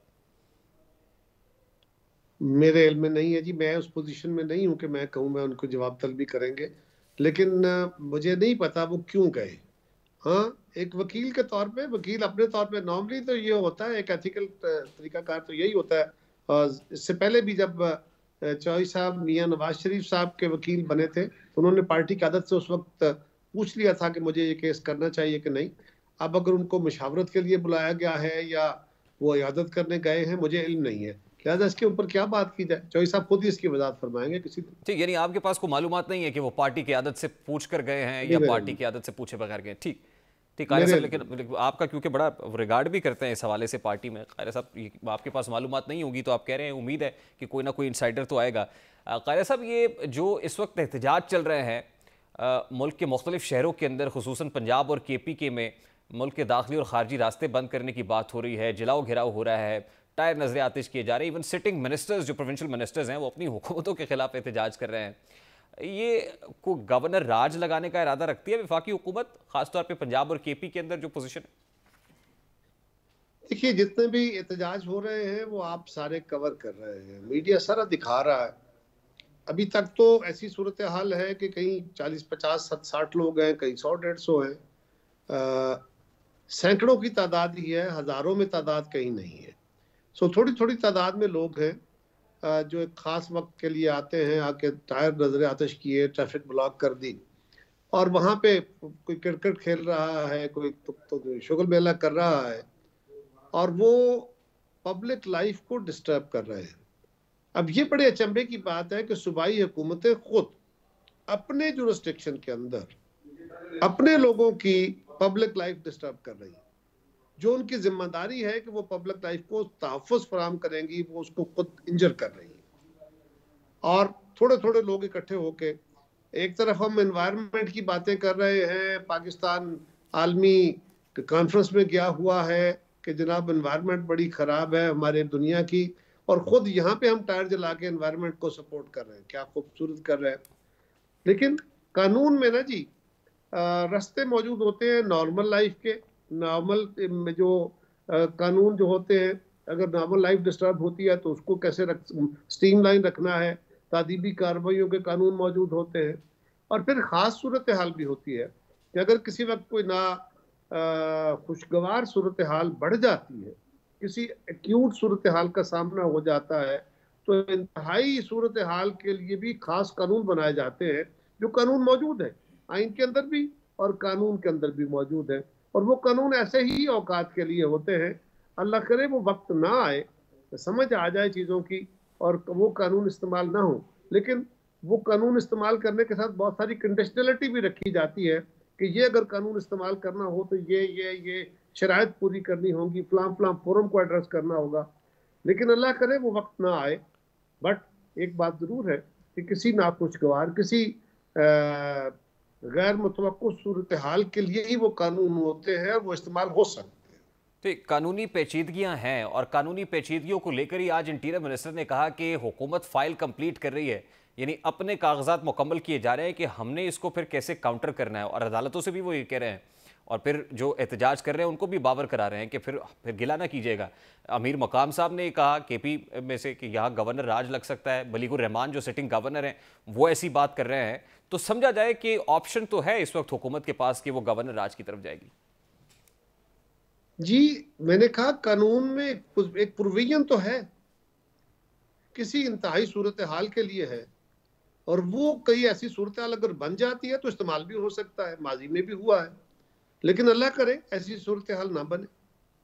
मेरे इल्म में नहीं है जी, मैं उस पोजीशन में नहीं हूं कि मैं कहूं मैं उनको जवाब तलबी करेंगे, लेकिन मुझे नहीं पता वो क्यों गए। हाँ, एक वकील के तौर पे, वकील अपने तौर पे नॉर्मली तो ये होता है, एक एथिकल तरीकाकार तो यही होता है। और इससे पहले भी जब चौधरी साहब मियां नवाज शरीफ साहब के वकील बने थे तो उन्होंने पार्टी की आदत से उस वक्त पूछ लिया था कि मुझे ये केस करना चाहिए कि नहीं। अब अगर उनको मशावरत के लिए बुलाया गया है या वो इयादत करने गए हैं, मुझे इल्म नहीं है, लिहाजा इसके ऊपर क्या बात की जाए, चौधरी साहब खुद ही इसकी वजाहत फरमाएंगे किसी दिन। ठीक, यानी आपके पास कोई मालूमात नहीं है कि वो पार्टी की आदत से पूछ कर गए हैं या पार्टी की आदत से पूछे बगैर गए? ठीक ठीक, कायरा साहब, लेकिन आपका क्योंकि बड़ा रिगार्ड भी करते हैं इस हवाले से पार्टी में, कायरा साहब आपके पास मालूमात नहीं होगी तो आप कह रहे हैं उम्मीद है कि कोई ना कोई इंसाइडर तो आएगा। कायरा साहब, ये जो इस वक्त एहतजाज चल रहे हैं मुल्क के मुख्तलिफ शहरों के अंदर, खुसूसन पंजाब और KPK में मुल्क के दाखिली और खारजी रास्ते बंद करने की बात हो रही है, जलाओ घिराव हो रहा है, टायर नजर आतिश किए जा रहे हैं, इवन सिटिंग मिनिस्टर्स जो प्रोविंशियल मिनिस्टर्स हैं वो अपनी हुकूमतों के खिलाफ एहतजाज कर रहे हैं। ये को गवर्नर राज लगाने का इरादा रखती है वफाकी हुकूमत, खासतौर पे पंजाब और KP के अंदर जो पोजीशन है? देखिए, जितने भी एहतजाज हो रहे हैं वो आप सारे कवर कर रहे हैं, मीडिया सारा दिखा रहा है। अभी तक तो ऐसी सूरत हाल है कि कहीं 40, 50, 60 लोग हैं, कहीं 100, 150 हैं, सैकड़ों की तादाद ही है, हजारों में तादाद कहीं नहीं है। सो थोड़ी थोड़ी तादाद में लोग हैं जो एक खास वक्त के लिए आते हैं, आके टायर नजर आतिश किए, ट्रैफिक ब्लॉक कर दी, और वहाँ पे कोई क्रिकेट खेल रहा है, कोई तो शुगल मेला कर रहा है, और वो पब्लिक लाइफ को डिस्टर्ब कर रहे हैं। अब ये बड़े अचंभे की बात है कि सूबाई हुकूमतें खुद अपने जुरिस्डिक्शन के अंदर अपने लोगों की पब्लिक लाइफ डिस्टर्ब कर रही है। जो उनकी जिम्मेदारी है कि वो पब्लिक लाइफ को तहफ़्फ़ुज़ फराहम करेंगी, वो उसको खुद इंजर कर रही है। और थोड़े थोड़े लोग इकट्ठे होके, एक तरफ हम एनवायरनमेंट की बातें कर रहे हैं, पाकिस्तान आलमी कॉन्फ्रेंस में गया हुआ है कि जनाब एनवायरनमेंट बड़ी ख़राब है हमारे दुनिया की, और ख़ुद यहाँ पे हम टायर जला के एनवायरनमेंट को सपोर्ट कर रहे हैं, क्या खूबसूरत कर रहे हैं। लेकिन कानून में ना जी रास्ते मौजूद होते हैं नॉर्मल लाइफ के, नॉर्मल जो कानून जो होते हैं, अगर नॉर्मल लाइफ डिस्टर्ब होती है तो उसको कैसे स्ट्रीमलाइन रखना है, तादीबी कार्रवाइयों के कानून मौजूद होते हैं। और फिर ख़ास सूरत हाल भी होती है कि अगर किसी वक्त कोई ना खुशगवार सूरत हाल बढ़ जाती है, किसी एक्यूट सूरत हाल का सामना हो जाता है, तो इंतहाई सूरत हाल के लिए भी ख़ास कानून बनाए जाते हैं, जो कानून मौजूद है आइन के अंदर भी और कानून के अंदर भी मौजूद है। और वो कानून ऐसे ही औकात के लिए होते हैं, अल्लाह करे वो वक्त ना आए, समझ आ जाए चीज़ों की और वो कानून इस्तेमाल ना हो। लेकिन वो कानून इस्तेमाल करने के साथ बहुत सारी कंडीशनलिटी भी रखी जाती है कि ये अगर कानून इस्तेमाल करना हो तो ये शराइत पूरी करनी होगी, फलां फोरम को एड्रेस करना होगा। लेकिन अल्लाह करे वो वक्त ना आए। बट एक बात ज़रूर है कि किसी नाखुशगवार, किसी गैर मुतवक्कुह सूरत हाल के लिए ही वो कानून होते हैं, वो इस्तेमाल हो सकते हैं। तो कानूनी पेचीदगियां हैं, और कानूनी पेचीदगियों को लेकर ही आज इंटीरियर मिनिस्टर ने कहा कि हुकूमत फाइल कंप्लीट कर रही है, यानी अपने कागजात मुकम्मल किए जा रहे हैं कि हमने इसको फिर कैसे काउंटर करना है। और अदालतों से भी वो ये कह रहे हैं, और फिर जो एहतजाज कर रहे हैं उनको भी बावर करा रहे हैं कि फिर गिला ना कीजिएगा। अमीर मकाम साहब ने कहा KP में से कि यहाँ गवर्नर राज लग सकता है, बलीगुर रहमान जो सिटिंग गवर्नर हैं वो ऐसी बात कर रहे हैं, तो समझा जाए कि ऑप्शन तो है इस वक्त हुकूमत के पास कि वो गवर्नर राज की तरफ जाएगी। जी, मैंने कहा कानून में एक प्रोविजन तो है, किसी इंतहाई सूरत हाल के लिए है, और वो कई ऐसी सूरत हाल अगर बन जाती है तो इस्तेमाल भी हो सकता है, माजी में भी हुआ है। लेकिन अल्लाह करे ऐसी सूरत हाल ना बने।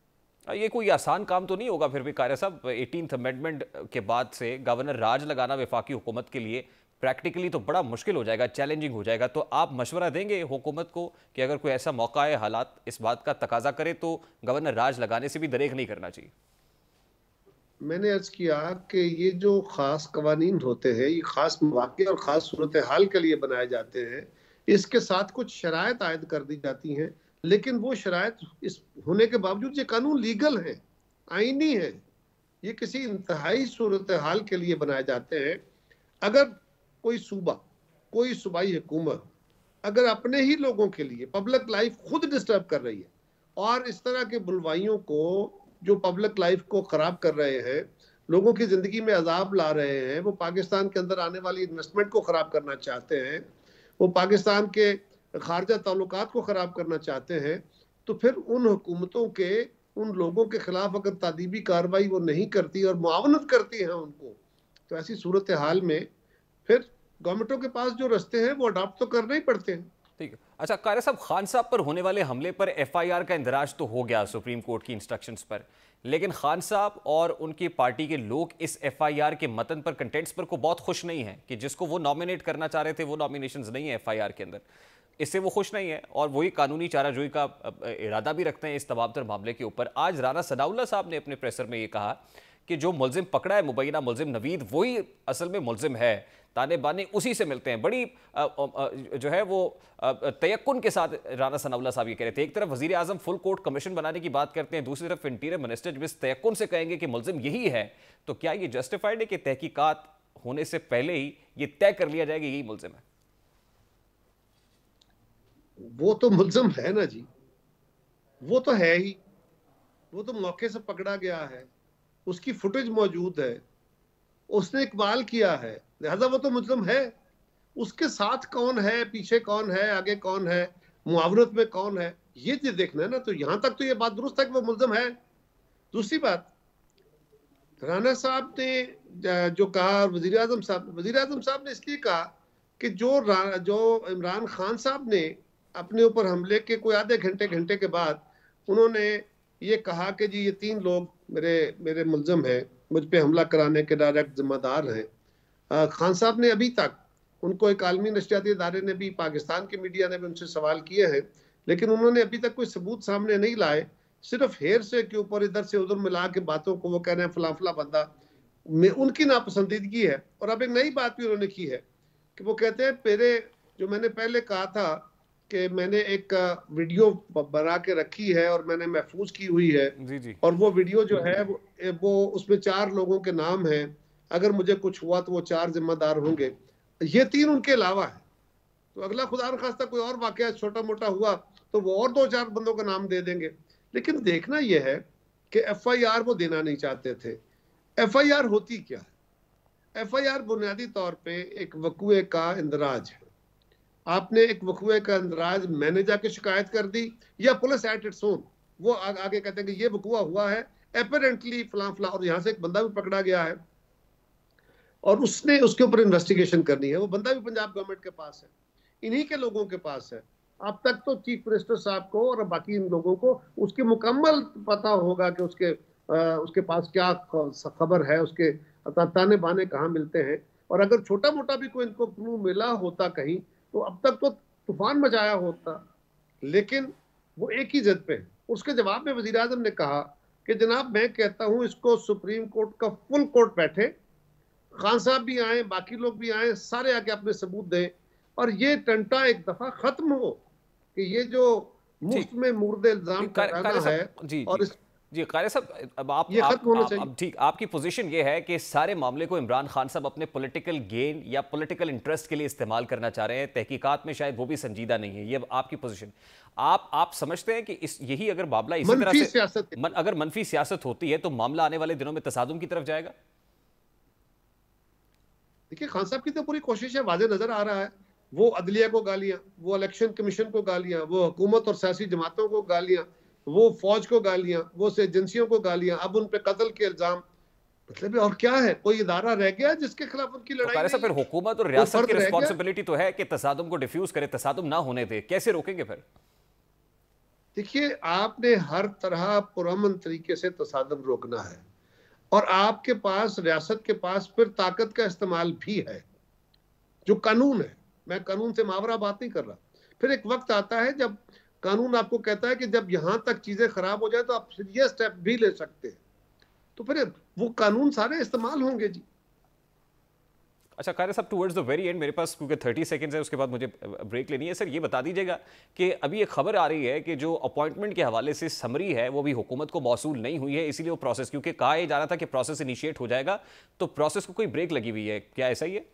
ये कोई आसान काम तो नहीं होगा फिर भी कार्य साहब। 18th अमेंडमेंट के बाद से गवर्नर राज लगाना वफाकी हुकूमत के लिए प्रैक्टिकली तो बड़ा मुश्किल हो जाएगा, चैलेंजिंग हो जाएगा। तो आप मशवरा देंगे हुकूमत को कि अगर कोई ऐसा मौका है, हालात इस बात का तकाजा करे, तो गवर्नर राज लगाने से भी दरेक नहीं करना चाहिए? मैंने अर्ज किया कि ये जो खास कवानीन होते हैं, ये खास मौके और खास सूरत हाल के लिए बनाए जाते हैं। इसके साथ कुछ शराइत आयद कर दी जाती हैं, लेकिन वो शराइत इस होने के बावजूद ये कानून लीगल है, आईनी है। ये किसी इंतहाई सूरत हाल के लिए बनाए जाते हैं। अगर कोई सूबा, कोई सूबाई हुकूमत अगर अपने ही लोगों के लिए पब्लिक लाइफ खुद डिस्टर्ब कर रही है और इस तरह के बुलवाइयों को जो पब्लिक लाइफ को खराब कर रहे हैं, लोगों की जिंदगी में अजाब ला रहे हैं, वो पाकिस्तान के अंदर आने वाली इन्वेस्टमेंट को खराब करना चाहते हैं, वो पाकिस्तान के खारजा ताल्लुकात को खराब करना चाहते हैं, तो फिर उन हुकूमतों के, उन लोगों के खिलाफ अगर तादीबी कार्रवाई वो नहीं करती और मुआवनत करती है उनको, तो ऐसी सूरत हाल में फिर गवर्नमेंटों के पास जो रास्ते हैं वो अडॉप्ट तो करने ही पड़ते हैं। ठीक है। अच्छा कार्य साहब, खान साहब पर होने वाले हमले पर FIR का इंदराज तो हो गया सुप्रीम कोर्ट की इंस्ट्रक्शंस पर, लेकिन खान साहब और उनकी पार्टी के लोग इस FIR के मतन पर, कंटेंट्स पर को बहुत खुश नहीं है कि जिसको वो नॉमिनेट करना चाह रहे थे वो नॉमिनेशंस नहीं है FIR के अंदर, इससे वो खुश नहीं है और वही कानूनी चाराजोई का इरादा भी रखते हैं इस तमाम तर मामले के ऊपर। आज राना सनाउल्लाह साहब ने अपने प्रेसर में ये कहा कि जो मुलजिम पकड़ा है, मुबैना मुलजिम नवीद, वही असल में मुलजिम है, ताने बाने उसी से मिलते हैं। बड़ी जो है वो तयक्कुन के साथ राना सनाउल्लाह साहब ये कह रहे थे। एक तरफ वजीर आजम फुल कोर्ट कमीशन बनाने की बात करते हैं, दूसरी तरफ इंटीरियर मिनिस्टर जब इस तयक्कुन से कहेंगे कि मुलजिम यही है, तो क्या ये जस्टिफाइड है कि तहकीकात होने से पहले ही ये तय कर लिया जाएगा यही मुलजिम है? वो तो मुलजिम है ना जी, वो तो है ही, वो तो मौके से पकड़ा गया है, उसकी फुटेज मौजूद है, उसने इकबाल किया है, लिहाजा वो तो मुजरिम है। उसके साथ कौन है, पीछे कौन है, आगे कौन है, मुआवनत में कौन है, ये देखना है ना। तो यहां तक तो ये बात दुरुस्त है कि वो मुलजिम है। दूसरी बात, राना साहब ने जो कहा, वजीर आजम साहब ने इसलिए कहा कि जो इमरान खान साहब ने अपने ऊपर हमले के कोई आधे घंटे के बाद उन्होंने ये कहा कि जी ये 3 लोग मेरे मुलजिम हैं, मुझ पे हमला कराने के डायरेक्ट जिम्मेदार हैं। खान साहब ने अभी तक, उनको एक आलमी नशरियाती इदारे ने भी, पाकिस्तान की मीडिया ने भी उनसे सवाल किए हैं, लेकिन उन्होंने अभी तक कोई सबूत सामने नहीं लाए। सिर्फ हेर से के ऊपर इधर से उधर मिला के बातों को वो कह रहे हैं फला फला बंदा में उनकी नापसंदीदगी है। और अब एक नई बात भी उन्होंने की है कि वो कहते हैं जो मैंने पहले कहा था कि मैंने एक वीडियो बना के रखी है और मैंने महफूज की हुई है, जी। और वो वीडियो जो है वो उसमें 4 लोगों के नाम हैं, अगर मुझे कुछ हुआ तो वो 4 जिम्मेदार होंगे। ये 3 उनके अलावा है, तो अगला खुदा न खास्ता कोई और वाकया छोटा मोटा हुआ तो वो और 2-4 बंदों का नाम दे देंगे। लेकिन देखना यह है कि FIR वो देना नहीं चाहते थे। FIR होती क्या है? FIR बुनियादी तौर पे एक वक़ुए का इंदराज है। आपने एक वक़ुए का इंदराज, मैंने जाके शिकायत कर दी, या पुलिस एट इट्स ओन वो आगे कहते हैं कि ये वक़ुआ हुआ है एपरेंटली फलां फलां, और यहाँ से एक बंदा भी पकड़ा गया है और उसने उसके ऊपर इन्वेस्टिगेशन करनी है। वो बंदा भी पंजाब गवर्नमेंट के पास है, इन्हीं के लोगों के पास है। अब तक तो चीफ मिनिस्टर साहब को और बाकी इन लोगों को उसकी मुकम्मल पता होगा कि उसके पास क्या खबर है, उसके ताने बाने कहाँ मिलते हैं। और अगर छोटा मोटा भी कोई इनको क्लू मिला होता कहीं, तो अब तक तो तूफान मचाया होता। लेकिन वो एक ही जिद पे है। उसके जवाब में वजीर आजम ने कहा कि जनाब मैं कहता हूं इसको सुप्रीम कोर्ट का फुल कोर्ट बैठे, खान साहब भी आए, बाकी लोग भी आए, सारे आके अपने सबूत दें और ये टंटा एक दफा खत्म हो कि ये जो मुफ्त में मुर्दे इल्जाम लगाना है। और जी क़ारी साहब, अब आप ठीक, आपकी पोजीशन ये है कि सारे मामले को इमरान खान साहब अपने पॉलिटिकल गेन या पॉलिटिकल इंटरेस्ट के लिए इस्तेमाल करना चाह रहे हैं, तहकीकात में शायद वो भी संजीदा नहीं है, ये आपकी पोजीशन। आप समझते हैं कि यही अगर मामला इसी तरह से अगर मनफी सियासत होती है तो मामला आने वाले दिनों में तसादुम की तरफ जाएगा? देखिए खान साहब की तो पूरी कोशिश है, वाज़ेह नजर आ रहा है। वो अदलिया को गालियां, वो इलेक्शन कमीशन को गालियां, वो हुकूमत और सियासी जमातों को गालियां, वो फौज को गालियां, वो एजेंसियों को गालियां, अब उन पे कत्ल के इल्जाम। मतलब और क्या है, कोई इदारा रह गया जिसके खिलाफ उनकी लड़ाई? तो फिर हुकूमत और रियासत की रिस्पांसिबिलिटी तो है कि तसादुम को डिफ्यूज करे, तसादुम ना होने दे, कैसे रोकेंगे फिर? देखिए, आपने हर तरह पुरअमन तरीके से तसादम रोकना है, और आपके पास, रियासत के पास फिर ताकत का इस्तेमाल भी है, जो कानून है। मैं कानून से मावरा बात नहीं कर रहा। फिर एक वक्त आता है जब कानून आपको कहता है कि जब यहां तक चीजें खराब हो जाए तो आप फिर ये स्टेप भी ले सकते हैं, तो फिर वो कानून सारे इस्तेमाल होंगे जी। अच्छा कायरा साहब, टुवर्ड्स द वेरी एंड, मेरे पास क्योंकि 30 सेकंड्स है, उसके बाद मुझे ब्रेक लेनी है। सर ये बता दीजिएगा कि अभी एक खबर आ रही है कि जो अपॉइंटमेंट के हवाले से समरी है वो भी हुकूमत को मौसूल नहीं हुई है, इसीलिए वो प्रोसेस, क्योंकि कहा यह जा रहा था कि प्रोसेस इनिशिएट हो जाएगा, तो प्रोसेस को कोई ब्रेक लगी हुई है, क्या ऐसा ही है?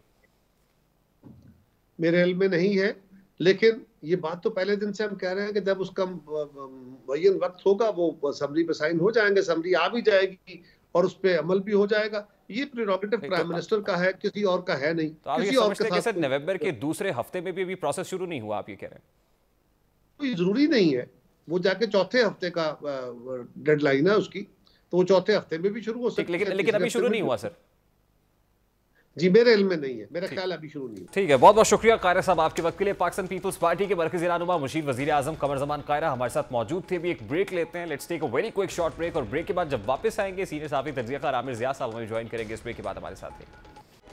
मेरे इल्म में नहीं है, लेकिन ये बात तो पहले दिन से हम कह रहे हैं कि जब उसका मुअय्यन वक्त होगा वो समरी पे साइन हो जाएंगे, समरी आ भी जाएगी और उस पर अमल भी हो जाएगा। ये प्रेरोगेटिव प्राइम मिनिस्टर का है, किसी और का है नहीं। तो आप ये समझते हैं कि सर नवंबर के दूसरे हफ्ते में भी प्रोसेस शुरू नहीं हुआ, आप ये कह रहे हैं? कोई जरूरी नहीं है, वो जाके चौथे हफ्ते का डेडलाइन है उसकी, तो वो चौथे हफ्ते में भी शुरू हो सकती है। लेकिन अभी शुरू नहीं हुआ सर? जी मेरे इल्म में नहीं है, मेरा ख्याल अभी शुरू नहीं। ठीक है, बहुत बहुत शुक्रिया कायरा साहब आपके वक्त के लिए। पाकिस्तान पीपल्स पार्टी के मरकजी रहनुमा मुशीर वजीर आजम कमर जमान कायरा हमारे साथ मौजूद थे। अभी एक ब्रेक लेते हैं, let's take a very quick short break, और ब्रेक के बाद जब वापस आएंगे सीनियर सहाफ़ी तज्ज़ियाकार आमिर ज़िया साहब हमें ज्वाइन करेंगे। इस ब्रेक के बाद हमारे साथ हैं।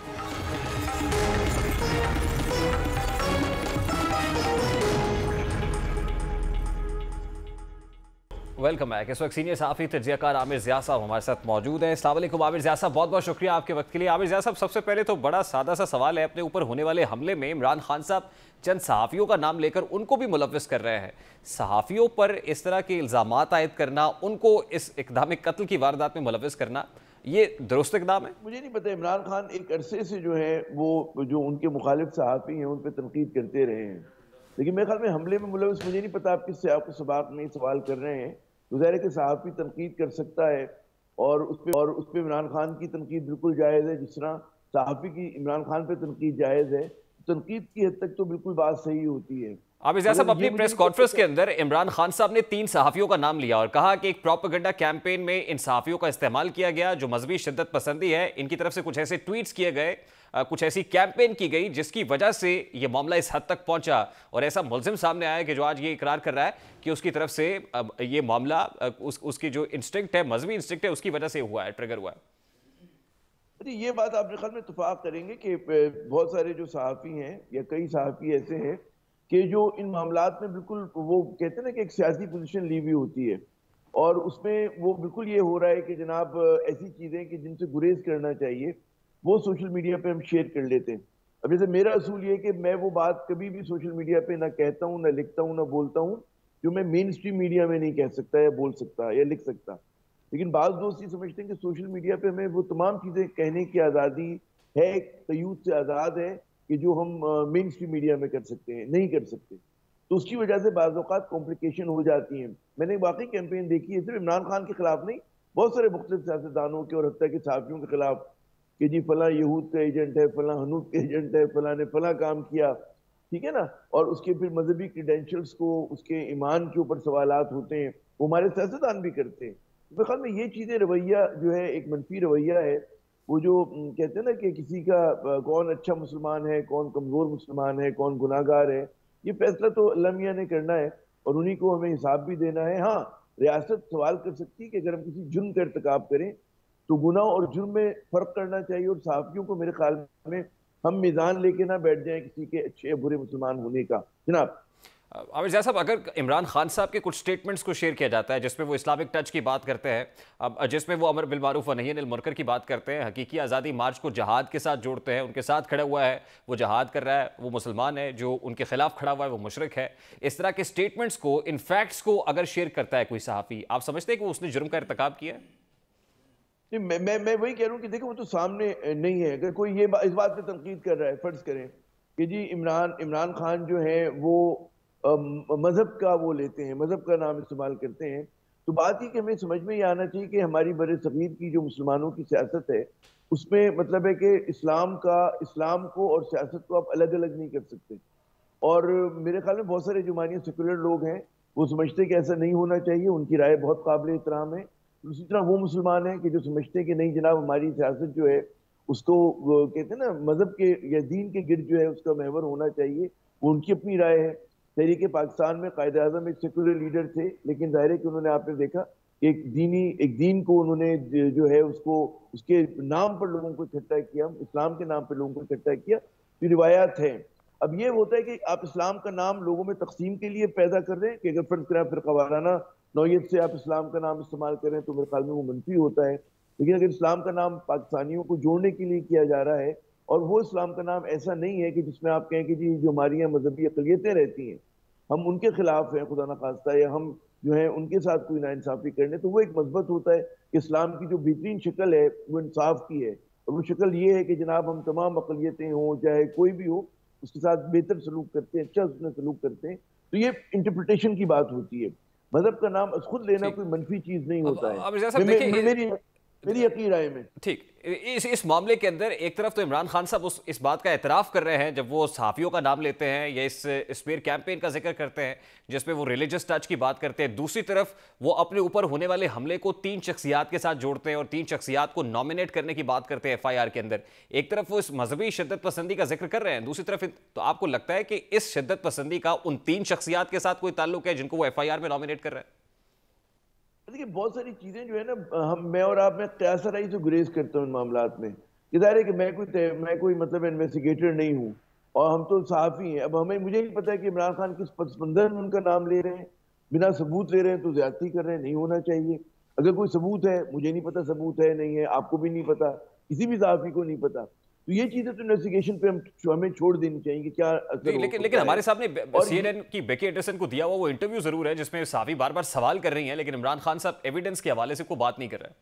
Welcome back. इस वक्त सीनियर सहाफ़ी तज्ज़ियाकार आमिर ज़िया साहब हमारे साथ मौजूद हैं। अस्सलाम वालेकुम आमिर ज़िया साहब, बहुत बहुत शुक्रिया आपके वक्त के लिए। आमिर ज़िया साहब, सबसे पहले तो बड़ा सादा सा सवाल है, अपने ऊपर होने वाले हमले में इमरान खान साहब चंद सहाफ़ियों का नाम लेकर उनको भी मुलव्वस कर रहे हैं। सहाफ़ियों पर इस तरह के इल्ज़ामात आयद करना, उनको इस इक़दाम कत्ल की वारदात में मुलव्वस करना, ये दुरुस्त इक़दाम है? मुझे नहीं पता। इमरान खान एक अरसे से जो है वो जो उनके मुखालिफ सहाफ़ी हैं उन पर तनकीद करते रहे हैं, लेकिन मेरे ख्याल में हमले में मुलव्वस, मुझे नहीं पता आप किससे आपको सबाक में सवाल कर रहे हैं। गुज़ारे के सहाफ़ी तनकीद कर सकता है और उस पर इमरान खान की तनकीद बिल्कुल जायज़ है, जिस तरह सहाफ़ी की इमरान खान पे तनकीद जायज़ है। तनकीद की हद तक तो बिल्कुल बात सही होती है। आमिर ज़िया साहब, अपनी प्रेस कॉन्फ्रेंस के अंदर इमरान खान साहब ने 3 सहाफ़ियों का नाम लिया और कहा कि एक प्रोपेगेंडा कैंपेन में इन सहाफ़ियों का इस्तेमाल किया गया जो मजहबी शिद्दत पसंदी है। इनकी तरफ से कुछ ऐसे ट्वीट्स किए गए, कुछ ऐसी कैंपेन की गई जिसकी वजह से ये मामला इस हद तक पहुंचा, और ऐसा मुलजिम सामने आया कि जो आज ये इकरार कर रहा है कि उसकी तरफ से ये मामला उसकी जो इंस्टिंक्ट है, मजहबी इंस्टिंक्ट है, उसकी वजह से हुआ है, ट्रिगर हुआ है। ये बात आप मेरे ख्याल में इत्तेफाक करेंगे कि बहुत सारे जो सहाफ़ी हैं या कई सहाफ़ी ऐसे हैं कि जो इन मामलात में बिल्कुल वो कहते हैं ना कि एक सियासी पोजीशन ली हुई होती है, और उसमें वो बिल्कुल ये हो रहा है कि जनाब ऐसी चीज़ें कि जिनसे गुरेज करना चाहिए वो सोशल मीडिया पे हम शेयर कर लेते हैं। अब जैसे मेरा असूल ये कि मैं वो बात कभी भी सोशल मीडिया पे ना कहता हूँ, ना लिखता हूँ, ना बोलता हूँ जो मैं मेन स्ट्रीम मीडिया में नहीं कह सकता या बोल सकता या लिख सकता। लेकिन बाज़ दोस्त ये समझते हैं कि सोशल मीडिया पे हमें वो तमाम चीज़ें कहने की आज़ादी है, तयूद से आज़ाद है कि जो हम मेन स्ट्रीम मीडिया में कर सकते हैं, नहीं कर सकते। तो उसकी वजह से बाज़ औक़ात कॉम्प्लिकेशन हो जाती हैं। मैंने वाकई कैंपेन देखी है, सिर्फ इमरान खान के खिलाफ नहीं, बहुत सारे मुख्तलिफ सियासतदानों के और हत्या के सहाफ़ियों के खिलाफ कि जी फलां यहूद का एजेंट है, फलां हनूफ का एजेंट है, फलां ने फलां काम किया, ठीक है ना, और उसके फिर मजहबी क्रीडेंशियल्स को, उसके ईमान के ऊपर सवालात होते हैं, वो हमारे सियासतदान भी करते हैं। मेरे ख्याल में ये चीज़ें, रवैया जो है एक मनफी रवैया है, वो जो कहते हैं ना कि किसी का कौन अच्छा मुसलमान है, कौन कमज़ोर मुसलमान है, कौन गुनाहगार है, ये फैसला तो अल्लाह मियां ने करना है और उन्हीं को हमें हिसाब भी देना है। हाँ, रियासत सवाल कर सकती है कि अगर हम किसी जुर्म का इर्तिकाब करें तो गुनाह और जुर्म में फ़र्क करना चाहिए, और सहाफ़ियों को मेरे ख्याल में हम मीज़ान लेके ना बैठ जाएं किसी के अच्छे या बुरे मुसलमान होने का। जनाब आमिर ज़िया साहब, अगर इमरान खान साहब के कुछ स्टेटमेंट्स को शेयर किया जाता है जिसमें वो इस्लामिक टच की बात करते हैं, अब जिसमें वो अमर बिल मारूफ व नही अनिल मुनकर की बात करते हैं, हकीकी आज़ादी मार्च को जहाद के साथ जोड़ते हैं, उनके साथ खड़ा हुआ है, वो जहाद कर रहा है, वो मुसलमान है, जो उनके खिलाफ खड़ा हुआ है वो मुशरिक है, इस तरह के स्टेटमेंट्स को, इन फैक्ट्स को अगर शेयर करता है कोई सहाफ़ी, आप समझते हैं कि उसने जुर्म का इर्तिकाब किया है? मैं वही कह रहा हूँ कि देखो वो तो सामने नहीं है। अगर कोई ये इस बात पे तनकीद कर रहा है, फर्ज करें कि जी इमरान खान जो है वो मजहब का वो लेते हैं, मजहब का नाम इस्तेमाल करते हैं, तो बात ये कि हमें समझ में ये आना चाहिए कि हमारी बड़े सगीर की जो मुसलमानों की सियासत है उसमें मतलब है कि इस्लाम को और सियासत को आप अलग अलग नहीं कर सकते। और मेरे ख्याल में बहुत सारे जो हमारे सेकुलर लोग हैं वो समझते हैं कि ऐसा नहीं होना चाहिए, उनकी राय बहुत काबिल एहतराम है। उसी तरह वो मुसलमान हैं कि जो समझते हैं कि नहीं जनाब हमारी सियासत जो है उसको कहते हैं ना मजहब के या दीन के गिर्द जो है उसका महवर होना चाहिए, वो उनकी अपनी राय है। तहरीक पाकिस्तान में कायद आज़म एक सेकुलर लीडर थे, लेकिन जाहिर है कि उन्होंने, आपने देखा कि एक दीन को उन्होंने जो है उसको उसके नाम पर लोगों को इकट्ठा किया, इस्लाम के नाम पर लोगों को इकट्ठा किया। जो रिवायात है, अब ये होता है कि आप इस्लाम का नाम लोगों में तकसीम के लिए पैदा कर रहे हैं कि अगर फर्ज करें फिर वाराना नौयत से आप इस्लाम का नाम इस्तेमाल करें तो मेरे ख्याल में वो मनफी होता है। लेकिन अगर इस्लाम का नाम पाकिस्तानियों को जोड़ने के लिए किया जा रहा है, और वो इस्लाम का नाम ऐसा नहीं है कि जिसमें आप कहें कि जी जो हमारी यहाँ मजहबी अक़लियतें रहती हैं हम उनके खिलाफ हैं खुदा न खास्ता, या हम जो है उनके साथ कोई नाइंसाफी करने, तो वो एक मस्बत होता है कि इस्लाम की जो बेहतरीन शक्ल है वो इंसाफ की है। और वो शक्ल ये है कि जनाब हम तमाम अक़लियतें हों चाहे कोई भी हो उसके साथ बेहतर सलूक करते हैं, अच्छा उसमें सलूक करते हैं। तो ये इंटरप्रिटेशन की बात होती है। मजहब का नाम खुद लेना कोई मनफी चीज नहीं होता है मेरी यकीन राय में। ठीक, इस मामले के अंदर एक तरफ तो इमरान खान साहब इस बात का एतराफ़ कर रहे हैं जब वो सहाफ़ियों का नाम लेते हैं या इस स्पेयर कैंपेन का जिक्र करते हैं जिसमें वो रिलीजियस टच की बात करते हैं। दूसरी तरफ वो अपने ऊपर होने वाले हमले को 3 शख्सियात के साथ जोड़ते हैं और 3 शख्सियात को नॉमिनेट करने की बात करते हैं FIR के अंदर। एक तरफ वो इस मजहबी शिद्दत पसंदी का जिक्र कर रहे हैं, दूसरी तरफ तो आपको लगता है कि इस शिद्दत पसंदी का उन 3 शख्सियात के साथ कोई ताल्लुक है जिनको वो FIR में नॉमिनेट कर रहे हैं? देखिए बहुत सारी चीजें जो है ना, मैं और आप, मैं क़यासराई से गुरेज करता हूँ इन मामलात में। इधर है कि मैं कोई मतलब इन्वेस्टिगेटर नहीं हूँ और हम तो सहाफ़ी हैं। अब मुझे नहीं पता है कि इमरान खान किस पस मंज़र में उनका नाम ले रहे हैं, बिना सबूत ले रहे हैं तो ज्यादती कर रहे हैं, नहीं होना चाहिए। अगर कोई सबूत है, मुझे नहीं पता सबूत है नहीं है, आपको भी नहीं पता, किसी भी सहाफ़ी को नहीं पता, तो ये चीजें तो इन्वेस्टिगेशन पे हमें छोड़ देनी चाहिए कि क्या लेकिन हमारे सामने CNN की बेकी एंडरसन को दिया हुआ वो इंटरव्यू जरूर है जिसमें साफी बार बार सवाल कर रही हैं, लेकिन इमरान खान साहब एविडेंस के हवाले से कोई बात नहीं कर रहे हैं।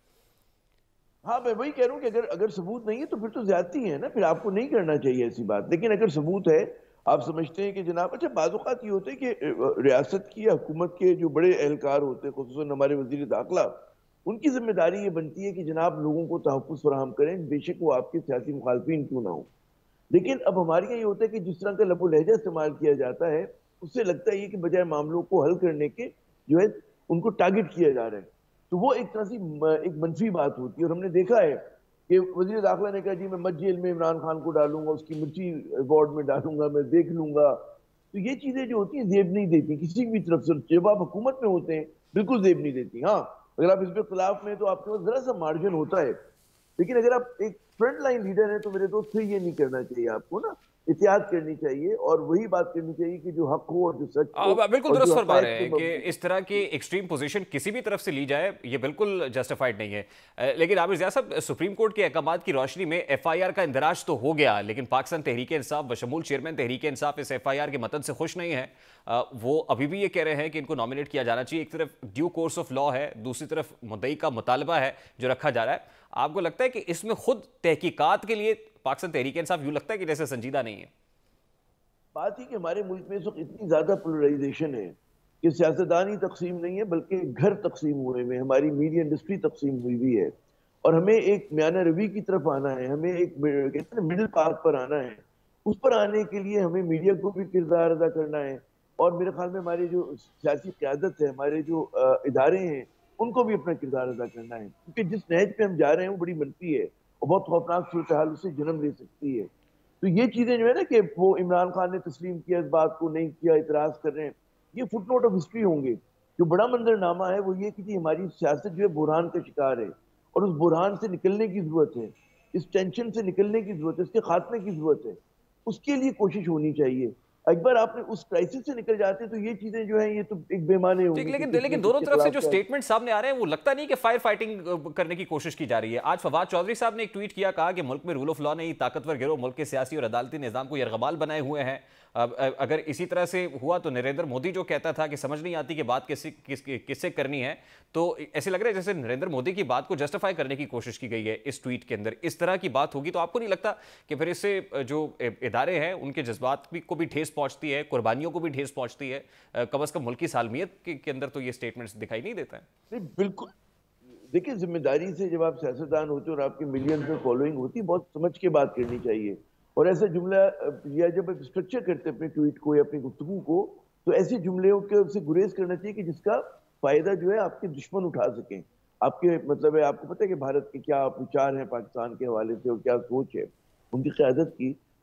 हाँ, मैं वही कह रहा हूँ कि अगर सबूत नहीं है तो फिर तो ज्यादती है ना, फिर आपको नहीं करना चाहिए ऐसी बात। लेकिन अगर सबूत है, आप समझते हैं कि जनाब, अच्छा बाज़ ये होते हैं कि रियासत की हुकूमत के जो बड़े एहलकार होते हैं, खुसूसन हमारे वज़ीर दाखिला, उनकी जिम्मेदारी ये बनती है कि जनाब लोगों को तहफ़्फ़ुज़ फराहम करें, बेशक वो आपके सियासी मुखालफिन क्यों ना हो। लेकिन अब हमारे यहाँ ये होता है कि जिस तरह का लबो लहजा इस्तेमाल किया जाता है, उससे लगता है कि बजाय मामलों को हल करने के जो है उनको टारगेट किया जा रहा है, तो वो एक तरह से एक मनफी बात होती है। और हमने देखा है कि वज़ीर दाखिला ने कहा जी मैं मत जेल में इमरान खान को डालूंगा, उसकी मिर्ची वार्ड में डालूंगा, मैं देख लूंगा। तो ये चीजें जो होती हैं जेब नहीं देती किसी भी तरफ से। जब आप हुकूमत में होते हैं बिल्कुल जेब नहीं देती। हाँ, अगर आप इसके खिलाफ में तो आपके पास जरा सा मार्जिन होता है, लेकिन अगर आप एक फ्रंट लाइन लीडर है तो मेरे दोस्त फिर ये नहीं करना चाहिए, आपको ना एहतियात करनी चाहिए और वही बात करनी चाहिए कि जो हक हो और जो सच हो। बिल्कुल दुरुस्त फरमा रहे हैं कि इस तरह की एक्सट्रीम पोजीशन किसी भी तरफ से ली जाए ये बिल्कुल जस्टिफाइड नहीं है। लेकिन आबिर ज़िया साहब, सुप्रीम कोर्ट के अहकामात की रोशनी में FIR का इंदराज तो हो गया, लेकिन पाकिस्तान तहरीक इंसाफ बशमूल चेयरमैन तहरीक इंसाफ इस FIR के मतन से खुश नहीं है। वो अभी भी ये कह रहे हैं कि इनको नॉमिनेट किया जाना चाहिए। एक तरफ ड्यू कोर्स ऑफ लॉ है, दूसरी तरफ मुद्दई का मुतालबा है जो रखा जा रहा है। आपको लगता है कि इसमें खुद तहकीकात के लिए पाकिस्तान तहरीक इंसाफ यूं लगता है कि जैसे संजीदा नहीं है? बात ही कि हमारे मुल्क में इस वक्त इतनी ज्यादा पोलराइजेशन है कि सियासतदान ही तकसीम नहीं है बल्कि घर तकसीम हुए में, हमारी मीडिया इंडस्ट्री तकसीम हुई भी है। और हमें एक म्याना रवि की तरफ आना है, हमें एक कहते हैं मिडिल पाथ पर आना है। उस पर आने के लिए हमें मीडिया को भी किरदार अदा करना है और मेरे ख्याल में हमारी जो सियासी क़यादत है, हमारे जो इदारे हैं, उनको भी अपना किरदार अदा करना है। क्योंकि जिस नहज पे हम जा रहे हैं वो बड़ी मनफी है और बहुत खौफनाक सूरत हाल उससे जन्म ले सकती है। तो ये चीजें जो है ना कि वो इमरान खान ने तस्लीम किया, इस बात को नहीं किया, इतराज कर रहे हैं, ये फुटनोट ऑफ हिस्ट्री होंगे। जो बड़ा मंजरनामा है वो ये कि हमारी सियासत जो है बुरहान का शिकार है और उस बुरहान से निकलने की जरूरत है, इस टेंशन से निकलने की जरूरत है, इसके खात्मे की जरूरत है। उसके लिए कोशिश होनी चाहिए। एक बार आपने उस क्राइसिस से निकल जाते हैं तो ये चीजें जो है ये तो एक बेमाने होंगी। लेकिन दोनों तरफ से जो स्टेटमेंट सामने आ रहे हैं वो लगता नहीं कि फायर फाइटिंग करने की कोशिश की जा रही है। आज फवाद चौधरी साहब ने एक ट्वीट किया, कहा कि मुल्क में रूल ऑफ लॉ नहीं, ताकतवर गिरोह मुल्क के सियासी और अदालती निजाम को यरगमाल बनाए हुए हैं। अगर इसी तरह से हुआ तो नरेंद्र मोदी जो कहता था कि समझ नहीं आती कि बात किससे करनी है, तो ऐसे लग रहा है जैसे नरेंद्र मोदी की बात को जस्टिफाई करने की कोशिश की गई है इस ट्वीट के अंदर। इस तरह की बात होगी तो आपको नहीं लगता कि फिर इससे जो इदारे हैं उनके जज्बात को भी ठेस पहुंचती है, कुर्बानियों को भी ठेस पहुंचती है? कम अज कम मुल्की सालमियत के अंदर तो ये स्टेटमेंट्स दिखाई नहीं देता है। बिल्कुल, देखिए जिम्मेदारी से जब आप सियासतदान होते हो और आपकी मिलियन में फॉलोइंग होती है, बहुत समझ के बात करनी चाहिए। और ऐसा जुमला या जब आप स्ट्रक्चर करते हैं अपने ट्वीट को या अपनी गुफ्तगू को, तो ऐसे जुमलों के से गुरेज करना चाहिए कि जिसका फायदा जो है आपके दुश्मन उठा सकें। आपके मतलब है, आपको पता है कि भारत के क्या विचार हैं पाकिस्तान के हवाले से और क्या सोच है उनकी क़यादत की,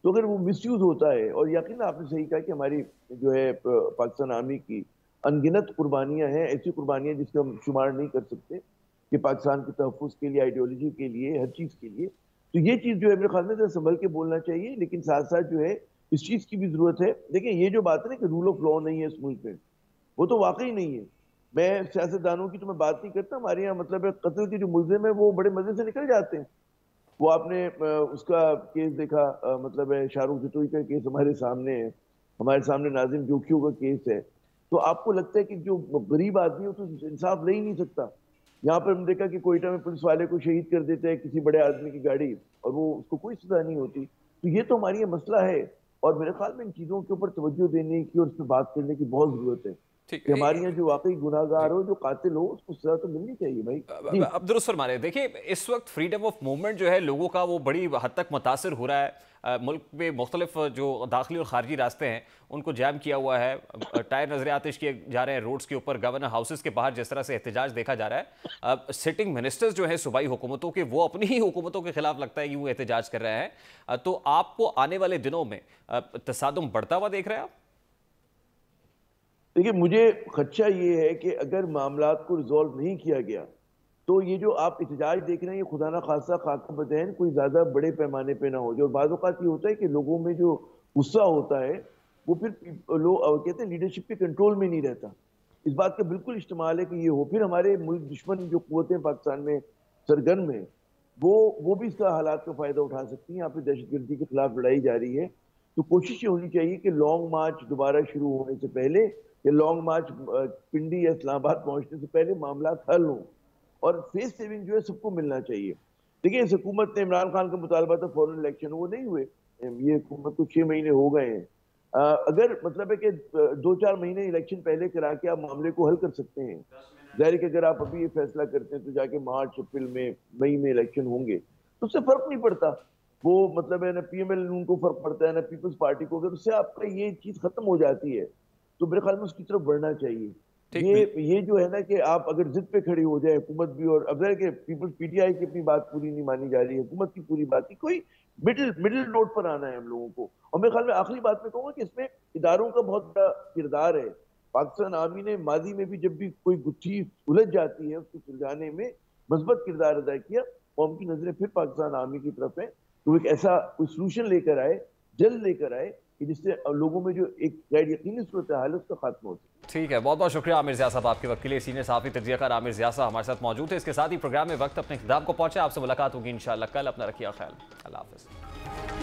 तो अगर वो मिसयूज होता है, और यकीन आपने सही कहा कि हमारी जो है पाकिस्तान आर्मी की अनगिनत कुर्बानियां हैं, ऐसी कुर्बानियां जिसका हम शुमार नहीं कर सकते कि पाकिस्तान के तहफ़्फ़ुज़ के लिए, आइडियोलॉजी के लिए, हर चीज़ के लिए। तो ये चीज़ जो है मेरे ख्याल में जरा संभल के बोलना चाहिए, लेकिन साथ साथ जो है इस चीज़ की भी ज़रूरत है। देखिए ये जो बात है ना कि रूल ऑफ लॉ नहीं है इस मुल्क में, वो तो वाकई नहीं है। मैं सियासतदानों की तो मैं बात नहीं करता, हमारे यहाँ मतलब कत्ल के जो मुल्ज़िम है वो बड़े मज़े से निकल जाते हैं। वो आपने उसका केस देखा, मतलब है शाहरुख जतोई का केस हमारे सामने है, हमारे सामने नाजिम जोखियों का केस है। तो आपको लगता है कि जो गरीब आदमी है तो इंसाफ ले ही नहीं सकता। यहाँ पर हम देखा कि कोयटा में पुलिस वाले को शहीद कर देते हैं किसी बड़े आदमी की गाड़ी, और वो उसको कोई सजा नहीं होती। तो ये तो हमारी ये मसला है, और मेरे ख्याल में इन चीज़ों के ऊपर तवज्जो देने की और इस पर बात करने की बहुत ज़रूरत है कि हमारे यहाँ जो वाकई गुनाहगार हो, जो कातिल हो, उसको सजा तो मिलनी चाहिए भाई। अब दुरुस्त फरमा रहे हैं। देखिए इस वक्त फ्रीडम ऑफ मूवमेंट जो है लोगों का वो बड़ी हद तक मुतासर हो रहा है। मुल्क में मुख्तलिफ जो दाखिली और खारजी रास्ते हैं उनको जैम किया हुआ है, टायर नजर आतिश किए जा रहे हैं रोड्स के ऊपर, गवर्नर हाउसेस के बाहर जिस तरह से एहतजाज देखा जा रहा है। सिटिंग मिनिस्टर्स जो है सूबाई हुकूमतों के, वो अपनी ही हुकूमतों के खिलाफ लगता है कि वो एहतजाज कर रहे हैं। तो आपको आने वाले दिनों में तसादुम बढ़ता हुआ देख रहे हैं आप? देखिए मुझे खदशा ये है कि अगर मामलात को रिजॉल्व नहीं किया गया तो ये जो आप एहतजाज देख रहे हैं ये खुदा ना खासा खाका बदैन कोई ज़्यादा बड़े पैमाने पे ना हो जाए। और बाज़ औक़ात ये होता है कि लोगों में जो गुस्सा होता है वो फिर लोग कहते हैं लीडरशिप के कंट्रोल में नहीं रहता। इस बात का बिल्कुल इस्तेमाल है कि ये हो, फिर हमारे मुल्क दुश्मन जो क़ुव्वतें पाकिस्तान में सरगर्म है वो भी इसका हालात का फ़ायदा उठा सकती हैं। यहाँ पे दहशतगर्दी के खिलाफ लड़ाई जारी है, तो कोशिश ये होनी चाहिए कि लॉन्ग मार्च दोबारा शुरू होने से पहले या लॉन्ग मार्च पिंडी या इस्लामाबाद पहुंचने से पहले मामला हल हो, और फेस सेविंग जो है सबको मिलना चाहिए। देखिए इस हुकूमत ने इमरान खान का मुतालबा था फौरन इलेक्शन, वो नहीं हुए। ये हुकूमत को 6 महीने हो गए हैं। अगर मतलब है कि 2-4 महीने इलेक्शन पहले करा के आप मामले को हल कर सकते हैं। जाहिर कि अगर आप अभी ये फैसला करते हैं तो जाके मार्च अप्रैल में मई में इलेक्शन होंगे तो उससे फर्क नहीं पड़ता। वो मतलब है ना PML उनको फर्क पड़ता है ना पीपल्स पार्टी को, अगर उससे आपका ये चीज खत्म हो जाती है तो मेरे ख्याल में उसकी तरफ बढ़ना चाहिए। ये जो है ना कि आप अगर जिद पे खड़ी हो जाए हुकूमत भी, और अब के पीपल्स PTI की अपनी बात पूरी नहीं मानी जा रही है, हुकूमत की पूरी बात नहीं, कोई मिडिल नोट पर आना है हम लोगों को। और मेरे ख्याल में आखिरी बात में कहूँगा कि इसमें इदारों का बहुत बड़ा किरदार है। पाकिस्तान आर्मी ने माजी में भी जब भी कोई गुत्थी उलझ जाती है उसको सुलझाने में मस्बत किरदार अदा किया। कौम की नजरें फिर पाकिस्तान आर्मी की तरफ है, तो एक ऐसा कोई सोल्यूशन लेकर आए, जल्द लेकर आए कि जिससे लोगों में जो एक गैर यकीनी सूरत हाल है उसका खात्मा हो सके। ठीक है, बहुत बहुत शुक्रिया आमिर ज़िया साहब आपके वक्त के लिए। सीनियर सहाफ़ी तजज़ियाकार आमिर ज़िया साहब हमारे साथ मौजूद है। इसके साथ ही प्रोग्राम में वक्त अपने इख्तिताम को पहुंचे। आपसे मुलाकात होगी इंशाअल्लाह कल। अपना रखिए ख्याल। अल्लाह हाफ़िज़।